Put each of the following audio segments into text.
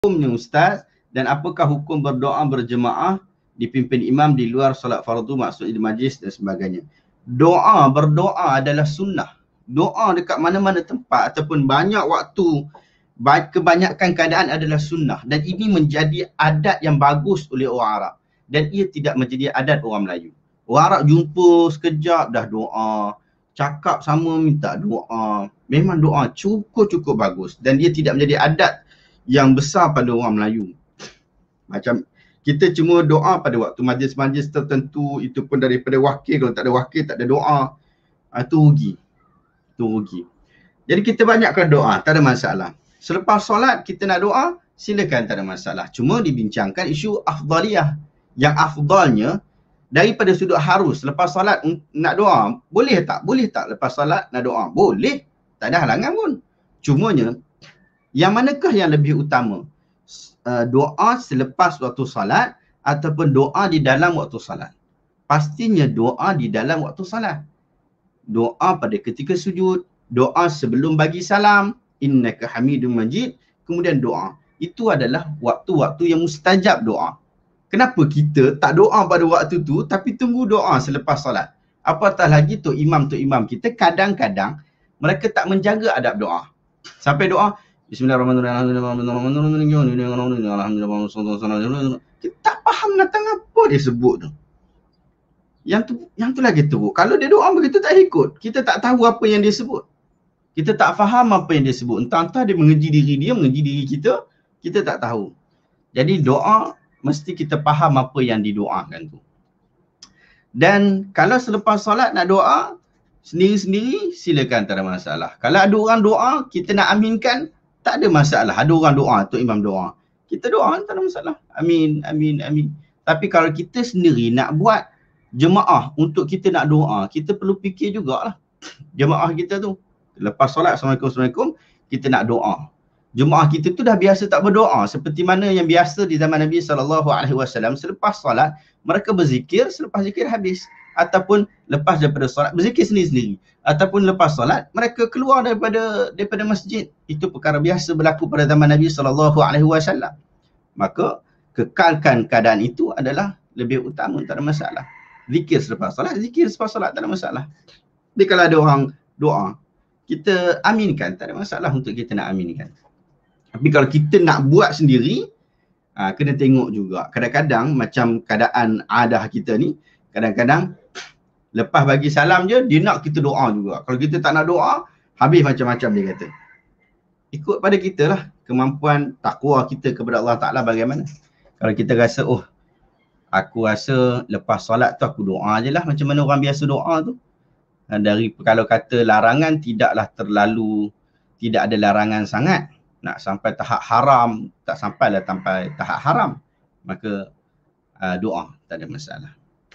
hukumnya Ustaz, dan apakah hukum berdoa berjemaah dipimpin imam di luar solat fardu, maksudnya di majlis dan sebagainya. Berdoa adalah sunnah. Doa dekat mana-mana tempat ataupun banyak waktu, kebanyakan keadaan adalah sunnah, dan ini menjadi adat yang bagus oleh orang Arab, dan ia tidak menjadi adat orang Melayu. Orang Arab jumpa sekejap dah doa, cakap sama minta doa. Memang doa cukup bagus, dan dia tidak menjadi adat yang besar pada orang Melayu. Macam kita cuma doa pada waktu majlis-majlis tertentu, itu pun daripada wakil. Kalau tak ada wakil, tak ada doa, itu rugi. Jadi kita banyakkan doa, tak ada masalah. Selepas solat kita nak doa, silakan, tak ada masalah. Cuma dibincangkan isu afdaliyah. Yang afdalnya daripada sudut harus, lepas solat nak doa, boleh tak? Boleh tak lepas solat nak doa? Boleh, tak ada halangan pun. Cumanya, yang manakah yang lebih utama? Doa selepas waktu salat ataupun doa di dalam waktu salat? Pastinya doa di dalam waktu salat. Doa pada ketika sujud, doa sebelum bagi salam, innaka hamidum majid, kemudian doa. Itu adalah waktu-waktu yang mustajab doa. Kenapa kita tak doa pada waktu tu tapi tunggu doa selepas salat? Apatah lagi tu imam kita kadang-kadang mereka tak menjaga adab doa. Sampai doa Bismillahirrahmanirrahim. Kita tak faham datang apa dia sebut tu. Yang tu lagi teruk. Kalau dia doa begitu tak ikut, kita tak tahu apa yang dia sebut. Kita tak faham apa yang dia sebut. Entah-entah dia mengeji diri dia, mengeji diri kita, kita tak tahu. Jadi doa mesti kita faham apa yang didoakan tu. Dan kalau selepas solat nak doa sendiri-sendiri, silakan, tak ada masalah. Kalau ada orang doa, kita nak aminkan, tak ada masalah. Ada orang doa, tu imam doa, kita doa, tak ada masalah. Amin. Tapi kalau kita sendiri nak buat jemaah untuk kita nak doa, kita perlu fikir jugalah. Jemaah kita tu, lepas solat, Assalamualaikum, kita nak doa. Jemaah kita tu dah biasa tak berdoa, seperti mana yang biasa di zaman Nabi SAW. Selepas solat, mereka berzikir, selepas zikir habis. Ataupun lepas daripada solat, berzikir sendiri-sendiri. Ataupun lepas solat, mereka keluar daripada masjid. Itu perkara biasa berlaku pada zaman Nabi SAW. Maka, kekalkan keadaan itu adalah lebih utama, tak ada masalah. Zikir selepas solat, tak ada masalah. Jadi kalau ada orang doa, kita aminkan, tak ada masalah untuk kita nak aminkan. Tapi kalau kita nak buat sendiri, kena tengok juga. Kadang-kadang macam keadaan adah kita ni, kadang-kadang lepas bagi salam je, dia nak kita doa juga. Kalau kita tak nak doa, habis macam-macam dia kata. Ikut pada kita lah, kemampuan takwa kita kepada Allah Ta'ala bagaimana. Kalau kita rasa, aku rasa lepas solat tu aku doa je lah, macam mana orang biasa doa tu. Kalau kata larangan, tidaklah terlalu, tidak ada larangan sangat. Nak sampai tahap haram, tak sampailah sampai tahap haram. Maka doa, tak ada masalah.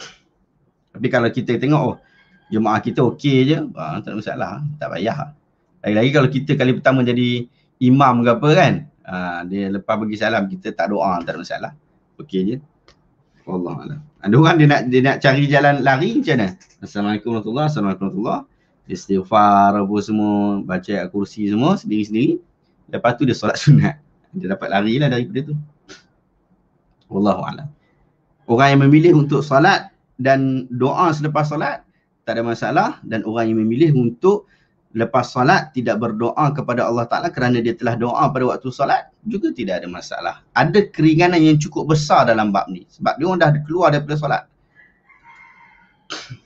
Tapi kalau kita tengok, jemaah kita okey je, tak ada masalah, tak payah. Lagi-lagi kalau kita kali pertama jadi imam ke apa kan, dia lepas bagi salam, kita tak doa, tak ada masalah. Okey je. Wallahualam. Ada orang dia nak cari jalan lari macam mana? Assalamualaikum warahmatullahi. Istighfar apa semua, baca ayat kursi semua sendiri-sendiri. Lepas tu dia solat sunat. Dia dapat larilah daripada tu. Wallahualam. Orang yang memilih untuk solat dan doa selepas solat, tak ada masalah. Dan orang yang memilih untuk lepas solat tidak berdoa kepada Allah Ta'ala kerana dia telah doa pada waktu solat, juga tidak ada masalah. Ada keringanan yang cukup besar dalam bab ni. Sebab dia orang dah keluar daripada solat.